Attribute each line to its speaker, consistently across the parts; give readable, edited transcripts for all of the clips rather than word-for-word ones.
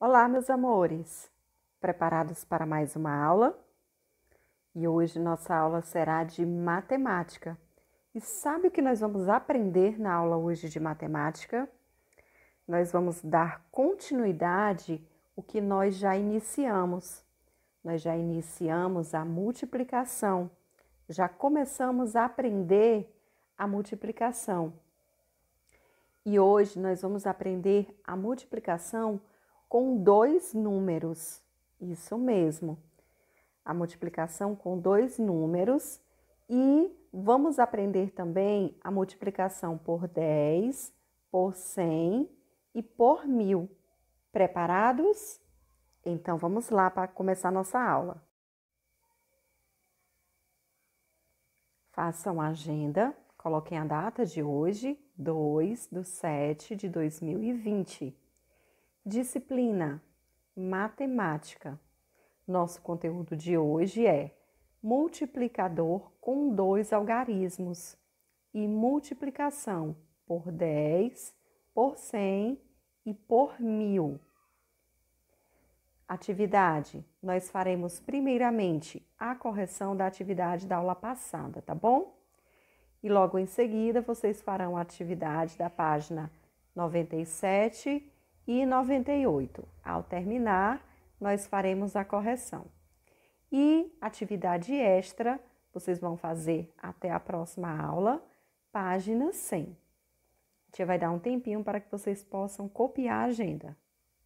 Speaker 1: Olá, meus amores! Preparados para mais uma aula? E hoje nossa aula será de matemática. E sabe o que nós vamos aprender na aula hoje de matemática? Nós vamos dar continuidade ao que nós já iniciamos. Nós já iniciamos a multiplicação. Já começamos a aprender a multiplicação. E hoje nós vamos aprender a multiplicação com dois números. Isso mesmo. A multiplicação com dois números. E vamos aprender também a multiplicação por 10, por 100 e por 1000. Preparados? Então vamos lá para começar nossa aula. Façam a agenda, coloquem a data de hoje, 2/7/2020. Disciplina Matemática. Nosso conteúdo de hoje é multiplicador com dois algarismos e multiplicação por 10, por 100 e por 1000. Atividade. Nós faremos primeiramente a correção da atividade da aula passada, tá bom? E logo em seguida vocês farão a atividade da página 97 e 98. Ao terminar, nós faremos a correção. E atividade extra, vocês vão fazer até a próxima aula, página 100. A gente vai dar um tempinho para que vocês possam copiar a agenda.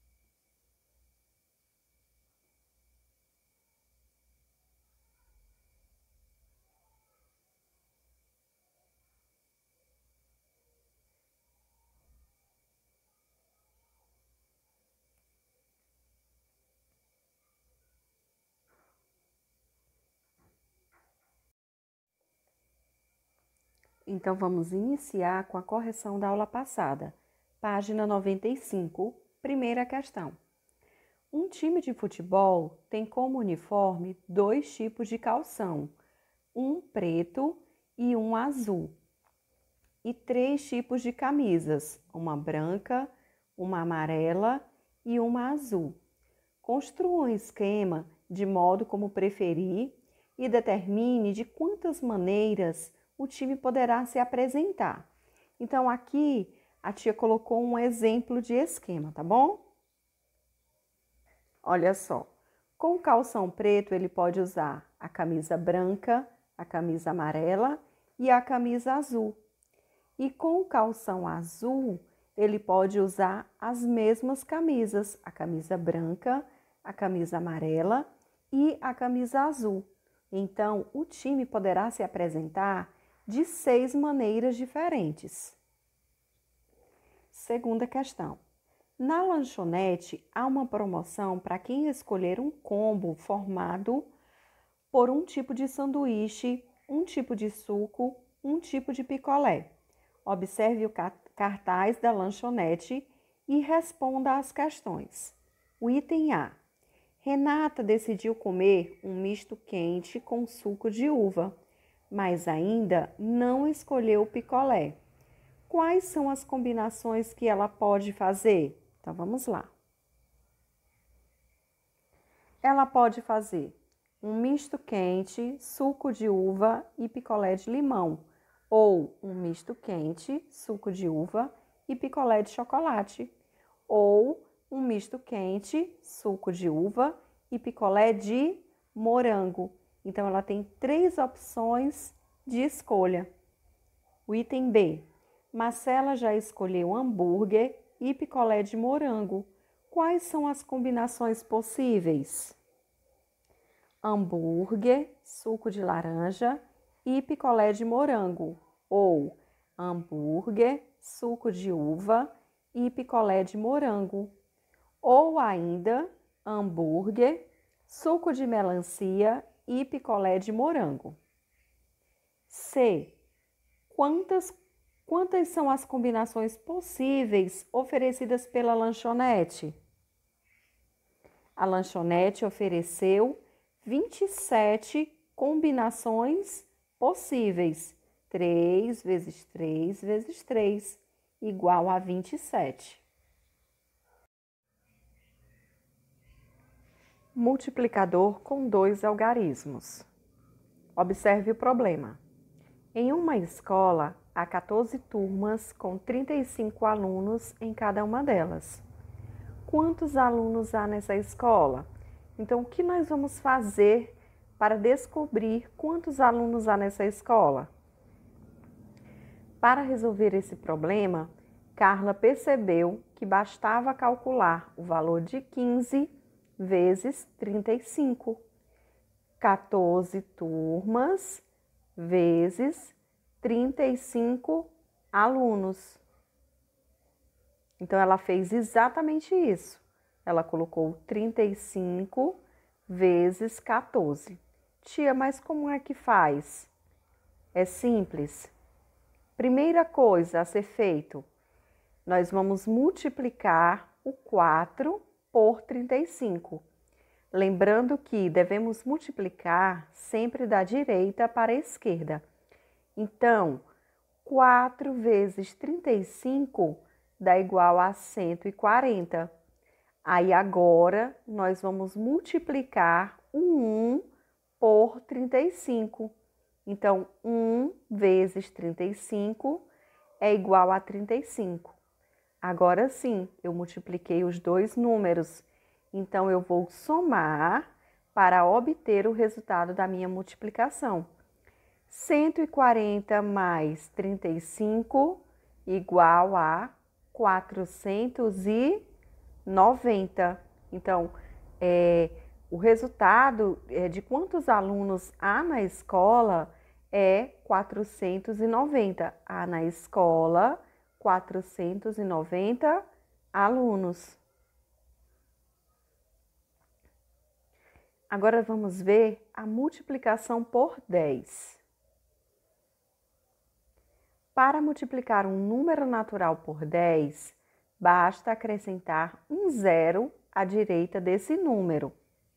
Speaker 1: Então, vamos iniciar com a correção da aula passada. Página 95, primeira questão. Um time de futebol tem como uniforme dois tipos de calção, um preto e um azul. E três tipos de camisas, uma branca, uma amarela e uma azul. Construa um esquema de modo como preferir e determine de quantas maneiras o time poderá se apresentar. Então, aqui a tia colocou um exemplo de esquema, tá bom? Olha só, com o calção preto ele pode usar a camisa branca, a camisa amarela e a camisa azul. E com o calção azul, ele pode usar as mesmas camisas, a camisa branca, a camisa amarela e a camisa azul. Então, o time poderá se apresentar de 6 maneiras diferentes. Segunda questão. Na lanchonete, há uma promoção para quem escolher um combo formado por um tipo de sanduíche, um tipo de suco, um tipo de picolé. Observe o cartaz da lanchonete e responda às questões. O item A. Renata decidiu comer um misto quente com suco de uva, mas ainda não escolheu o picolé. Quais são as combinações que ela pode fazer? Então, vamos lá. Ela pode fazer um misto quente, suco de uva e picolé de limão, ou um misto quente, suco de uva e picolé de chocolate, ou um misto quente, suco de uva e picolé de morango. Então, ela tem 3 opções de escolha. O item B. Marcela já escolheu hambúrguer e picolé de morango. Quais são as combinações possíveis? Hambúrguer, suco de laranja e picolé de morango. Ou hambúrguer, suco de uva e picolé de morango. Ou ainda hambúrguer, suco de melancia e picolé de morango. C. Quantas são as combinações possíveis oferecidas pela lanchonete? A lanchonete ofereceu 27 combinações possíveis. 3 vezes 3 vezes 3, igual a 27. Multiplicador com dois algarismos. Observe o problema. Em uma escola, há 14 turmas com 35 alunos em cada uma delas. Quantos alunos há nessa escola? Então, o que nós vamos fazer para descobrir quantos alunos há nessa escola? Para resolver esse problema, Carla percebeu que bastava calcular o valor de 15 vezes 35. 14 turmas vezes 35 alunos. Então, ela fez exatamente isso. Ela colocou 35 vezes 14. Tia, mas como é que faz? É simples. Primeira coisa a ser feito, nós vamos multiplicar o 4 por 35. Lembrando que devemos multiplicar sempre da direita para a esquerda. Então, 4 vezes 35 dá igual a 140. Aí agora, nós vamos multiplicar o 1 por 35. Então, 1 vezes 35 é igual a 35. Agora sim, eu multipliquei os dois números. Então, eu vou somar para obter o resultado da minha multiplicação. 140 mais 35 igual a 490. Então, o resultado de quantos alunos há na escola é 490. Há na escola 490 alunos. Agora vamos ver a multiplicação por 10. Para multiplicar um número natural por 10, basta acrescentar um zero à direita desse número.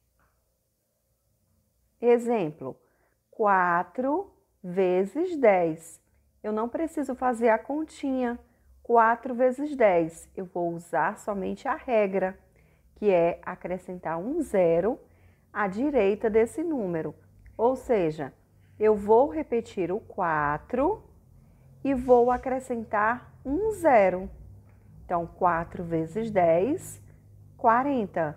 Speaker 1: Exemplo, 4 vezes 10. Eu não preciso fazer a continha. 4 vezes 10. Eu vou usar somente a regra, que é acrescentar um zero à direita desse número. Ou seja, eu vou repetir o 4 e vou acrescentar um zero. Então, 4 vezes 10, 40.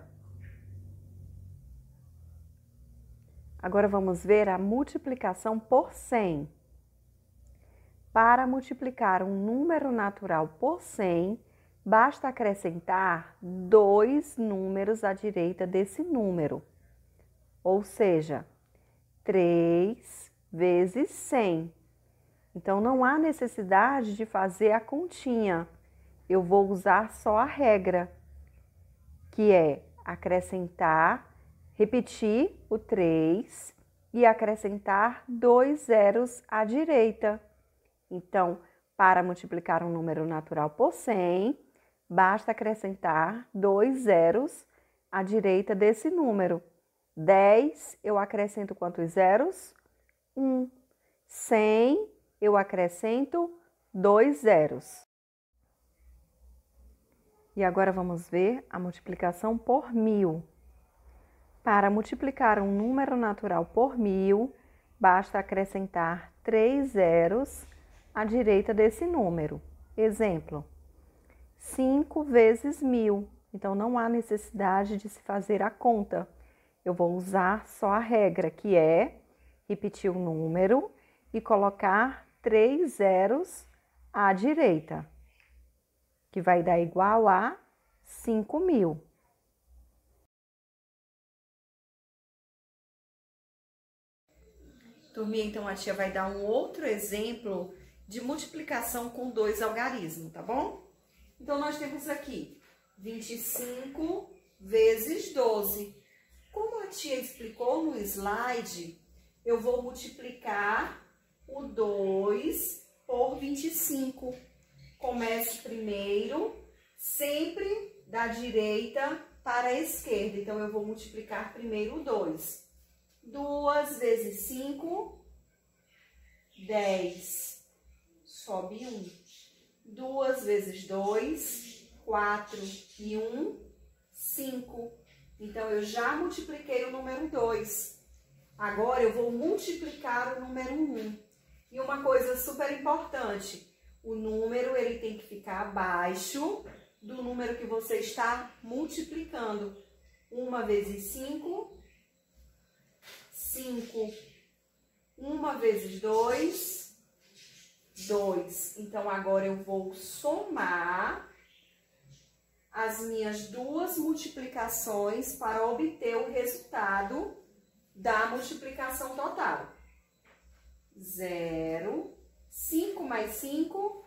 Speaker 1: Agora vamos ver a multiplicação por 100. Para multiplicar um número natural por 100, basta acrescentar dois números à direita desse número. Ou seja, 3 vezes 100. Então, não há necessidade de fazer a continha. Eu vou usar só a regra, que é acrescentar, repetir o 3 e acrescentar dois zeros à direita. Então, para multiplicar um número natural por 100, basta acrescentar dois zeros à direita desse número. 10, eu acrescento quantos zeros? 1. 100, eu acrescento dois zeros. E agora vamos ver a multiplicação por 1000. Para multiplicar um número natural por 1000, basta acrescentar 3 zeros à direita desse número. Exemplo, 5 vezes 1000. Então, não há necessidade de se fazer a conta. Eu vou usar só a regra, que é repetir o número e colocar 3 zeros à direita, que vai dar igual a 5.000. Turminha, então a tia vai dar um outro exemplo de multiplicação com dois algarismos, tá bom? Então, nós temos aqui 25 vezes 12. Como a tia explicou no slide, eu vou multiplicar o 2 por 25. Começo primeiro, sempre da direita para a esquerda. Então, eu vou multiplicar primeiro o 2. 2 vezes 5, 10. Sobe 1. 2 vezes 2, 4 e 1, 5. Então, eu já multipliquei o número 2. Agora, eu vou multiplicar o número 1. E uma coisa super importante, o número ele tem que ficar abaixo do número que você está multiplicando. 1 vezes 5, 5. 1 vezes 2, 2. Então, agora eu vou somar as minhas duas multiplicações para obter o resultado da multiplicação total. 0, 5 mais 5,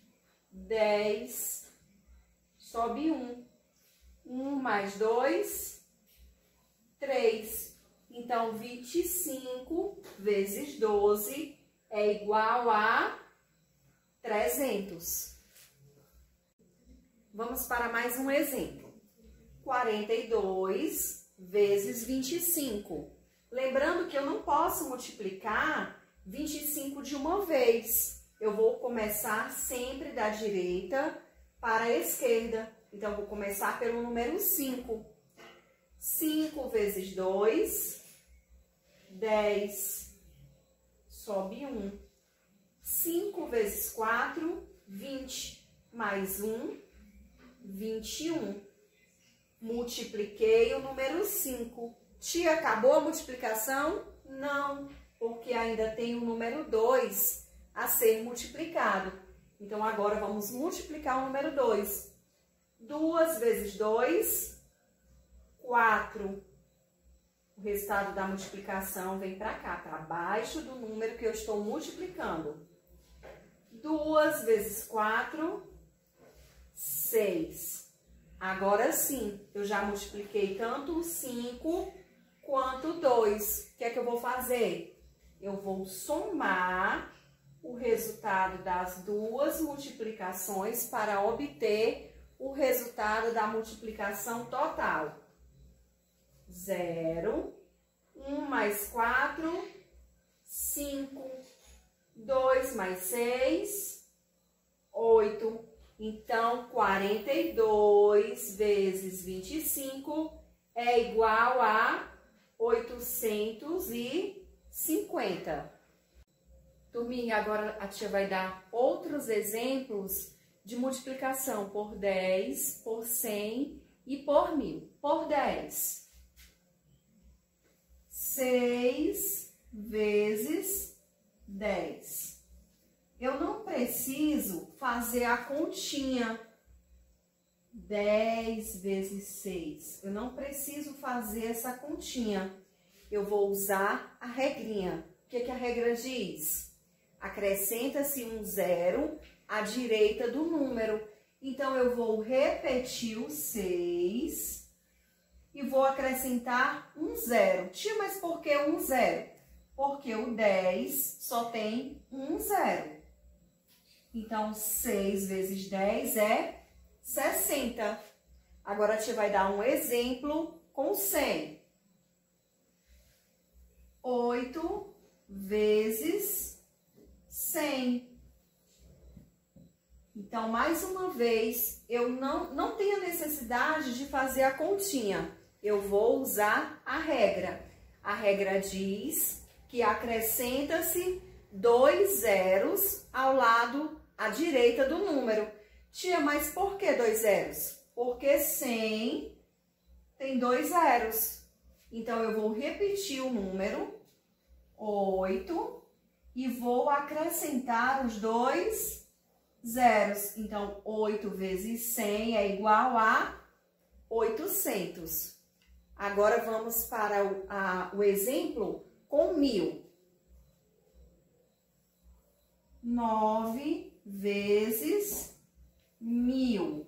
Speaker 1: 10, sobe 1. 1 mais 2, 3. Então, 25 vezes 12 é igual a 300. Vamos para mais um exemplo. 42 vezes 25. Lembrando que eu não posso multiplicar 25 de uma vez. Eu vou começar sempre da direita para a esquerda. Então, eu vou começar pelo número 5. 5 vezes 2, 10. Sobe 1. 5 vezes 4, 20. Mais 1, 21. Multipliquei o número 5. Tia, acabou a multiplicação? Não, porque ainda tem o número 2 a ser multiplicado. Então, agora vamos multiplicar o número 2. 2 vezes 2, 4. O resultado da multiplicação vem para cá, para baixo do número que eu estou multiplicando. 2 vezes 4, 6. Agora sim, eu já multipliquei tanto o 5 quanto o 2. O que é que eu vou fazer? Eu vou somar o resultado das duas multiplicações para obter o resultado da multiplicação total. 0, 1 mais 4, 5, 2 mais 6, 8. Então, 42 vezes 25 é igual a 850. Turminha, agora a tia vai dar outros exemplos de multiplicação por 10, por 100 e por 1000. Por 10. 6 vezes 10. Eu não preciso fazer a continha 10 vezes 6. Eu não preciso fazer essa continha. Eu vou usar a regrinha. O que a regra diz? Acrescenta-se um 0 à direita do número. Então, eu vou repetir o 6 e vou acrescentar um 0. Tia, mas por que um 0? Porque o 10 só tem um 0. Então, 6 vezes 10 é 60. Agora, a tia vai dar um exemplo com 100. 8 vezes 100. Então, mais uma vez, eu não tenho necessidade de fazer a continha. Eu vou usar a regra. A regra diz que acrescenta-se 2 zeros ao lado à direita do número. Tia, mas por que 2 zeros? Porque 100 tem 2 zeros. Então, eu vou repetir o número 8 e vou acrescentar os 2 zeros. Então, 8 vezes 100 é igual a 800. Agora, vamos para o exemplo com 1000. 9 vezes 1000.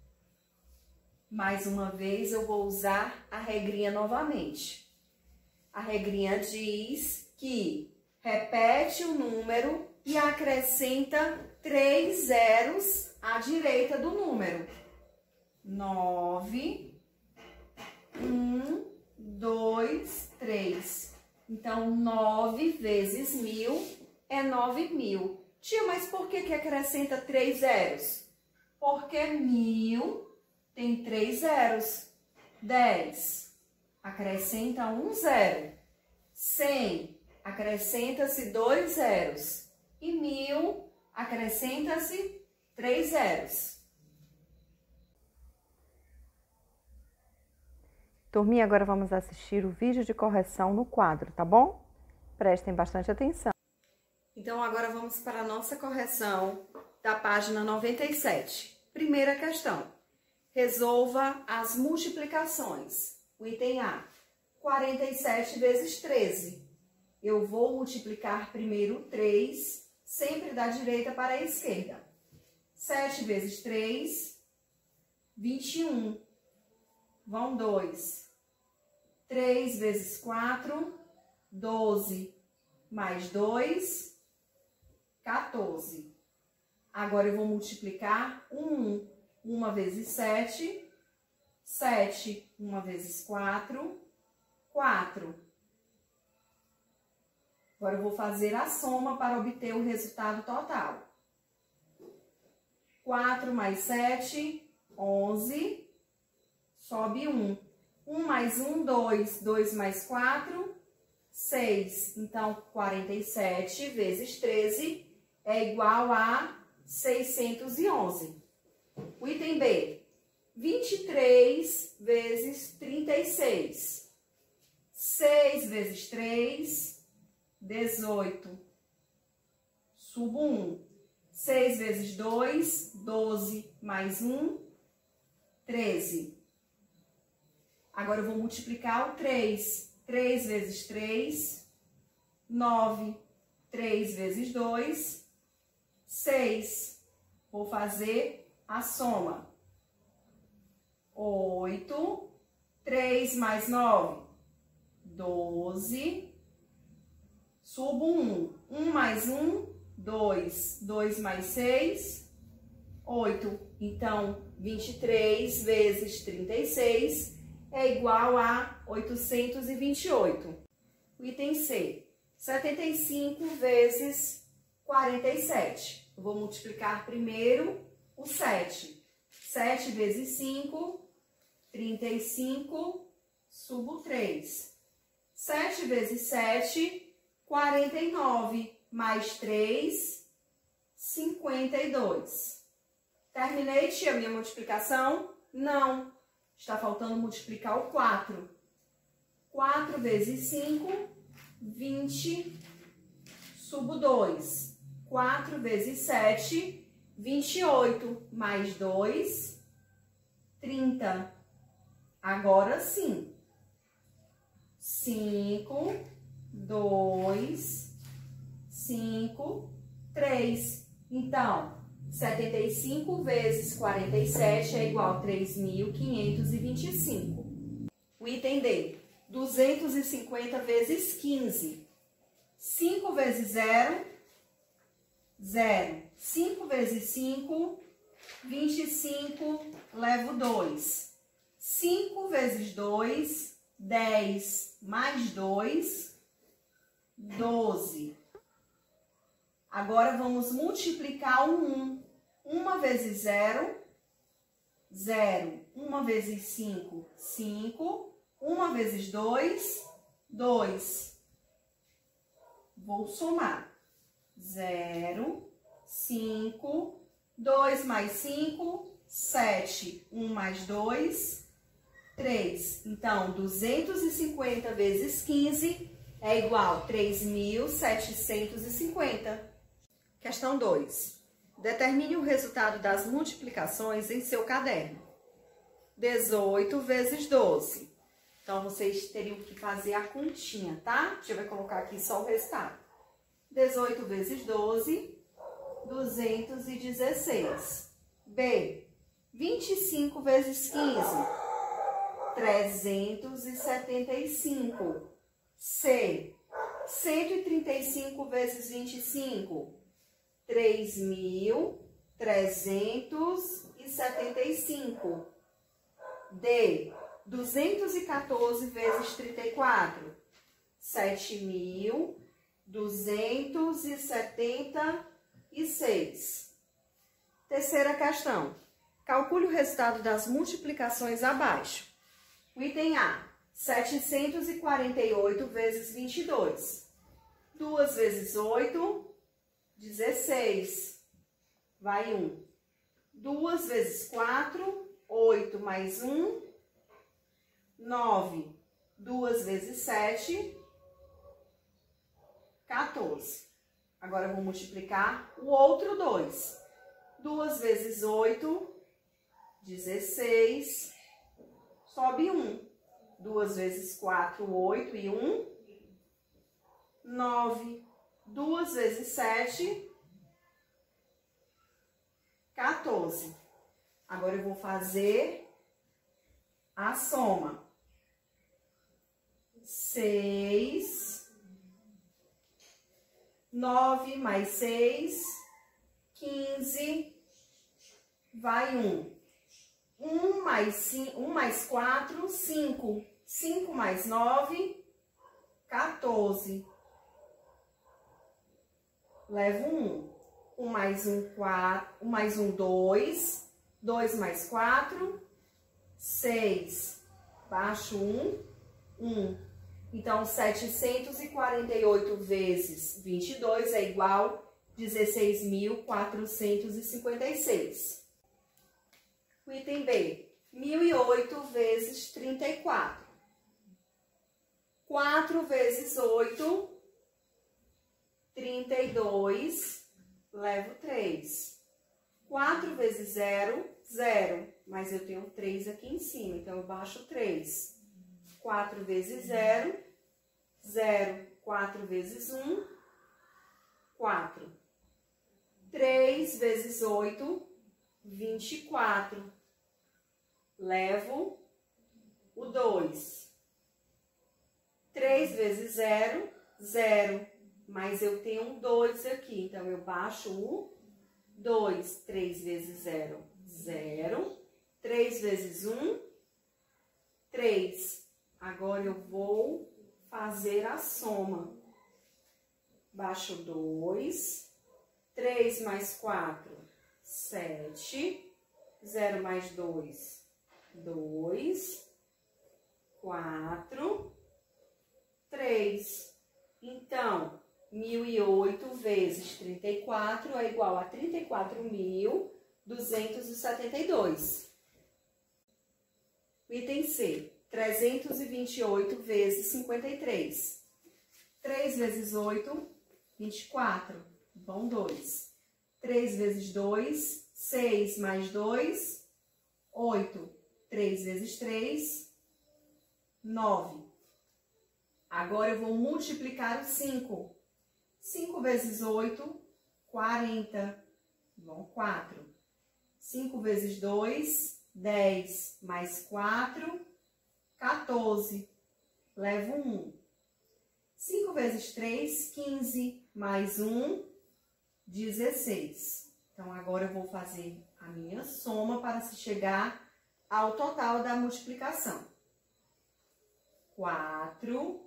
Speaker 1: Mais uma vez, eu vou usar a regrinha novamente. A regrinha diz que repete o número e acrescenta 3 zeros à direita do número. 9, 1, 2, 3. Então, 9 vezes 1000 é 9.000. Tia, mas por que acrescenta 3 zeros? Porque 1000 tem 3 zeros. 10. acrescenta um zero. 100, acrescenta-se 2 zeros. E 1000, acrescenta-se 3 zeros. Turminha, agora vamos assistir o vídeo de correção no quadro, tá bom? Prestem bastante atenção. Então, agora vamos para a nossa correção da página 97. Primeira questão. Resolva as multiplicações. O item A, 47 vezes 13. Eu vou multiplicar primeiro 3, sempre da direita para a esquerda. 7 vezes 3, 21. Vão 2. 3 vezes 4, 12. Mais 2, 14. Agora eu vou multiplicar 1. 1 vezes 7. 7. 1 vezes 4. 4. Agora eu vou fazer a soma para obter o resultado total. 4 mais 7, 11. Sobe 1. 1 mais 1, 2. 2 mais 4, 6. Então, 47 vezes 13 é igual a 611. O item B, 23 vezes 36. 6 vezes 3, 18. Subo 1. 6 vezes 2, 12. Mais 1, 13. Agora eu vou multiplicar o 3. 3 vezes 3, 9. 3 vezes 2, 6. Vou fazer a soma. 8. 3 mais 9, 12. Subo 1. 1 mais 1, 2. 2 mais 6, 8. Então, 23 vezes 36 é igual a 828. O item C, 75 vezes 47. Eu vou multiplicar primeiro o 7. 7 vezes 5, 35, subo 3. 7 vezes 7, 49. Mais 3, 52. Terminei, tia, minha multiplicação? Não. Está faltando multiplicar o 4. 4 vezes 5, 20, subo 2. 4 vezes 7, 28. Mais 2, 30. Agora sim. 5, 2, 5, 3. Então, 75 vezes 47 é igual a 3.525. O item D, 250 vezes 15. 5 vezes 0, 0. 5 vezes 5, 25, levo 2. 5 vezes 2, 10. Mais 2, 12. Agora, vamos multiplicar o 1. 1 vezes 0, 0. 1 vezes 5, 5. 1 vezes 2, 2. Vou somar. 0, 5, 2 mais 5, 7. 1 mais 2, 3. Então, 250 vezes 15 é igual a 3.750. Questão 2. Determine o resultado das multiplicações em seu caderno. 18 vezes 12. Então, vocês teriam que fazer a continha, tá? Deixa eu colocar aqui só o resultado. 18 vezes 12, 216. B. 25 vezes 15, 375. C. 135 vezes 25, 3.375. D. 214 vezes 34, 7.276. Terceira questão. Calcule o resultado das multiplicações abaixo. O item A, 748 vezes 22. 2 vezes 8, 16. Vai 1. 2 vezes 4, 8 mais 1, 9. 2 vezes 7, 14. Agora, eu vou multiplicar o outro 2. 2 vezes 8, 16. Sobe 1. 2 vezes 4, 8 e 1, 9. 2 vezes 7, 14. Agora, eu vou fazer a soma. 6, 9 mais 6, 15, vai 1. 1 mais 4, 5. 5 mais 9, 14. Levo 1. 1 mais 1, 4. 1 mais 1, 2. 2 mais 4, 6. Baixo 1, 1. Então, 748 vezes 22 é igual a 16.456. O item B, 1.008 vezes 34. 4 vezes 8, 32, levo 3. 4 vezes 0, 0. Mas eu tenho 3 aqui em cima, então eu baixo 3. 4 vezes 0, 0. 4 vezes 1, 4. 3 vezes 8, 24. Levo o 2. 3 vezes 0, 0. Mas eu tenho um 2 aqui, então eu baixo o 2. 3 vezes 0, 0. 3 vezes 1, 3. Agora eu vou fazer a soma. Baixo 2. 3 mais 4, 7. 0 mais 2, 2. 4. 3. Então, 1.008 vezes 34 é igual a 34.272. Item C, 328 vezes 53. 3 vezes 8, 24. Vão 2. 3 vezes 2, 6 mais 2, 8. 3 vezes 3, 9. Agora eu vou multiplicar o 5. 5 vezes 8, 40. Vão 4. 5 vezes 2, 10. Mais 4, 14. Levo 1. 5 vezes 3, 15. Mais 1, 16. Então, agora eu vou fazer a minha soma para se chegar ao total da multiplicação. 4,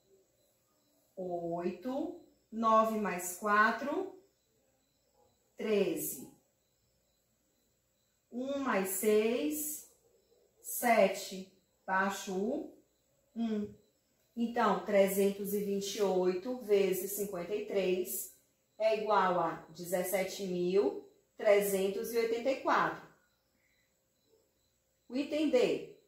Speaker 1: 8, 9 mais 4, 13. 1 mais 6, 7. Baixo o 1. Então, 328 vezes 53 é igual a 17.384. O item D,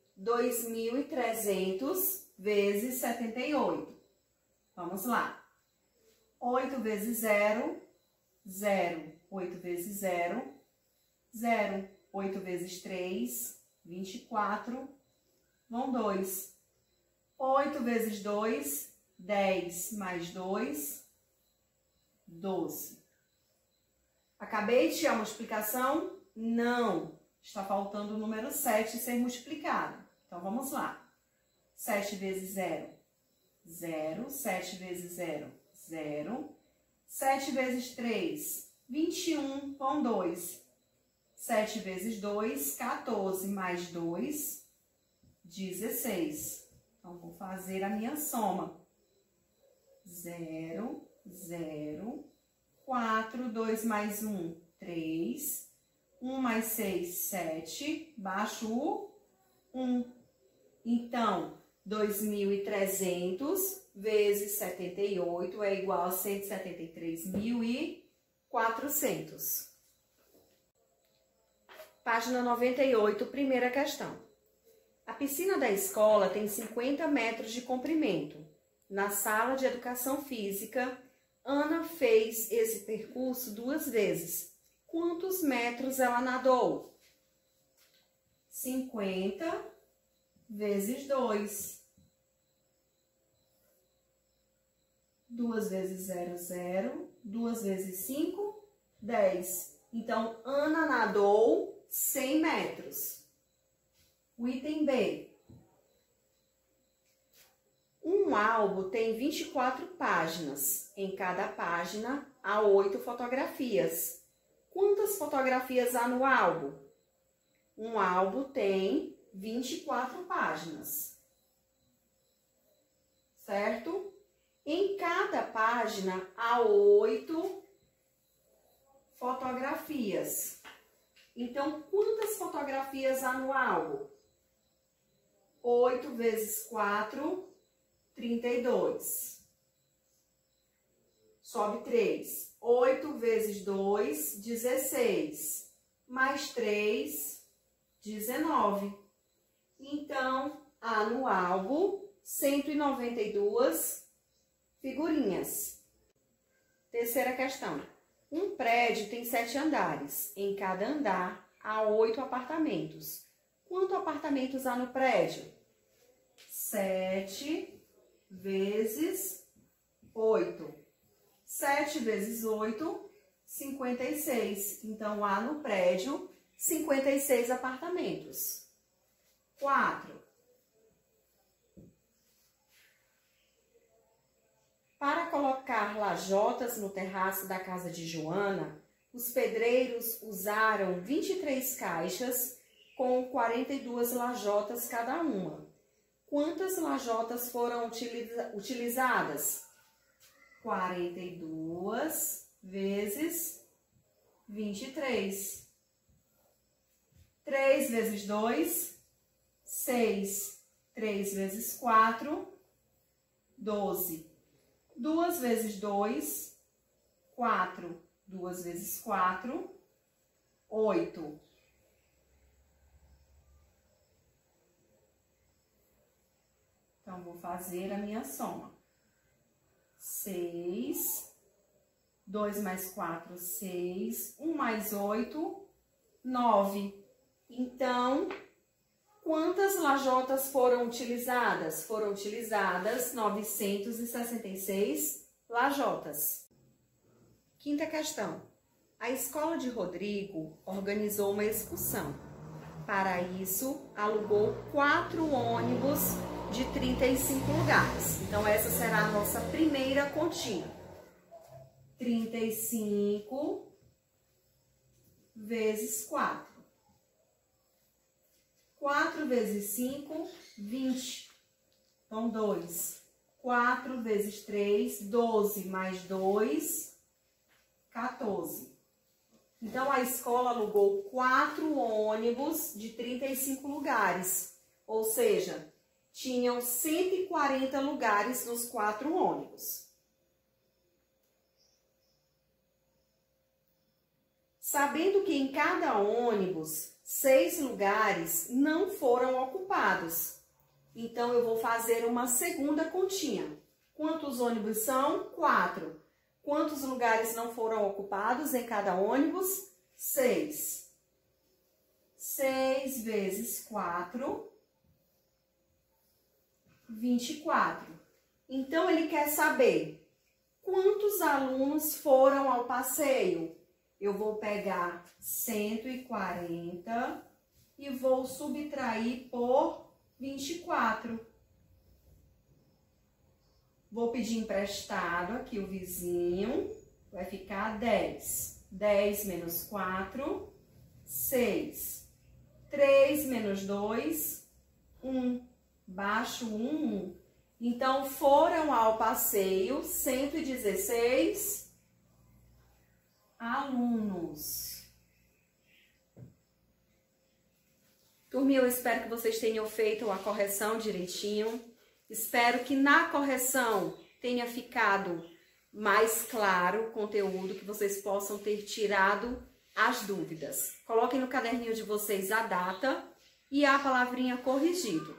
Speaker 1: 2.300 vezes 78. Vamos lá. 8 vezes 0, 0. 8 vezes 0, 0. 8 vezes 3, 24. Vão 2. 8 vezes 2, 10. Mais 2, 12. Acabei de tirar a multiplicação? Não. Está faltando o número 7 ser multiplicado. Então, vamos lá. 7 vezes 0, 0. 7 vezes 0, 0. 7 vezes 3, 21. Vão 2. 7 vezes 2, 14. Mais 2, 16. Então, vou fazer a minha soma. 0, 0, 4, 2 mais 1, 3, 1 mais 6, 7, baixo o 1. Então, 2.300 vezes 78 é igual a 173.400. Página 98, primeira questão. A piscina da escola tem 50 metros de comprimento. Na sala de educação física, Ana fez esse percurso 2 vezes. Quantos metros ela nadou? 50 vezes 2. 2 vezes 0, 0. 2 vezes 5, 10. Então, Ana nadou 100 metros. O item B. Um álbum tem 24 páginas. Em cada página há 8 fotografias. Quantas fotografias há no álbum? Um álbum tem 24 páginas. Certo? Em cada página há 8 fotografias. Então, quantas fotografias há no álbum? 8 vezes 4, 32. Sobe 3. 8 vezes 2, 16. Mais 3, 19. Então, há no álbum 192 figurinhas. Terceira questão. Um prédio tem 7 andares. Em cada andar há 8 apartamentos. Quantos apartamentos há no prédio? 7 vezes 8. 7 vezes 8, 56. Então, há no prédio 56 apartamentos. 4. Para colocar lajotas no terraço da casa de Joana, os pedreiros usaram 23 caixas com 42 lajotas cada uma. Quantas lajotas foram utilizadas? 42 vezes 23. 3 vezes 2, 6. 3 vezes 4, 12. 2 vezes 2, 4. 2 vezes 4, 8. Então, vou fazer a minha soma. 6, 2 mais 4, 6, 1 mais 8, 9. Então, quantas lajotas foram utilizadas? Foram utilizadas 966 lajotas. Quinta questão. A escola de Rodrigo organizou uma excursão. Para isso, alugou 4 ônibus de 35 lugares. Então, essa será a nossa primeira continha. 35 vezes 4. 4 vezes 5, 20. Então, 2. 4 vezes 3, 12. Mais 2, 14. Então, a escola alugou 4 ônibus de 35 lugares. Ou seja, tinham 140 lugares nos 4 ônibus. Sabendo que em cada ônibus 6 lugares não foram ocupados. Então, eu vou fazer uma segunda continha. Quantos ônibus são? 4. Quantos lugares não foram ocupados em cada ônibus? 6. 6 vezes 4, 24. Então, ele quer saber quantos alunos foram ao passeio. Eu vou pegar 140 e vou subtrair por 24. Vou pedir emprestado aqui o vizinho, vai ficar 10. 10 menos 4, 6. 3 menos 2, 1. Baixo 1. Então, foram ao passeio 116 alunos. Turminha, eu espero que vocês tenham feito a correção direitinho. Espero que na correção tenha ficado mais claro o conteúdo, que vocês possam ter tirado as dúvidas. Coloquem no caderninho de vocês a data e a palavrinha corrigido.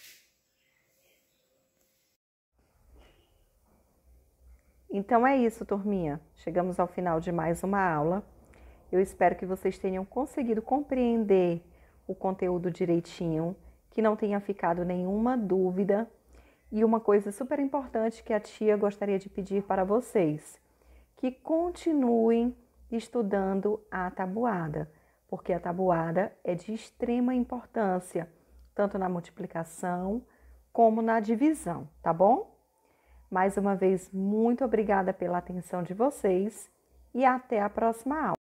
Speaker 1: Então é isso, turminha. Chegamos ao final de mais uma aula. Eu espero que vocês tenham conseguido compreender o conteúdo direitinho, que não tenha ficado nenhuma dúvida. E uma coisa super importante que a tia gostaria de pedir para vocês, que continuem estudando a tabuada, porque a tabuada é de extrema importância, tanto na multiplicação como na divisão, tá bom? Mais uma vez, muito obrigada pela atenção de vocês e até a próxima aula.